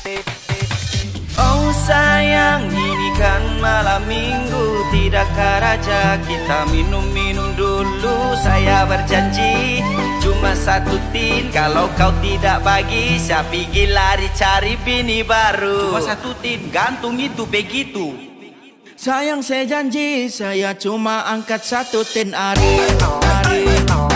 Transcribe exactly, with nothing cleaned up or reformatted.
Oh sayang, ini kan malam minggu, tidakkah raja kita minum-minum dulu? Saya berjanji cuma satu tin, kalau kau tidak bagi saya pergi lari cari bini baru. Cuma satu tin, gantung itu begitu. Sayang saya janji, saya cuma angkat satu tin hari, hari.